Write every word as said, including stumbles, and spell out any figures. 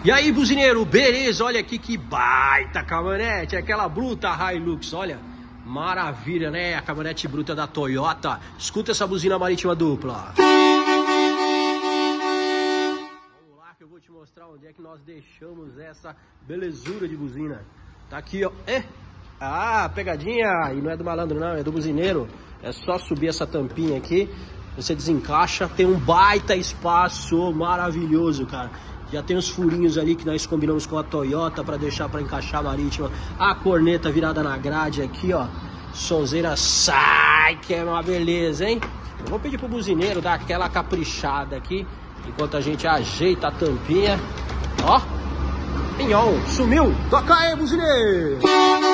E aí, buzineiro, beleza? Olha aqui que baita caminhonete, aquela bruta Hilux, olha. Maravilha, né? A caminhonete bruta da Toyota. Escuta essa buzina marítima dupla. Vamos lá que eu vou te mostrar onde é que nós deixamos essa belezura de buzina. Tá aqui, ó. É. Ah, pegadinha. E não é do malandro não, é do buzineiro. É só subir essa tampinha aqui. Você desencaixa, tem um baita espaço maravilhoso, cara. Já tem os furinhos ali que nós combinamos com a Toyota para deixar para encaixar a marítima. A corneta virada na grade aqui, ó. Sonzeira sai, que é uma beleza, hein? Eu vou pedir pro buzineiro dar aquela caprichada aqui, enquanto a gente ajeita a tampinha. Ó, pinhão, sumiu. Toca aí, buzineiro!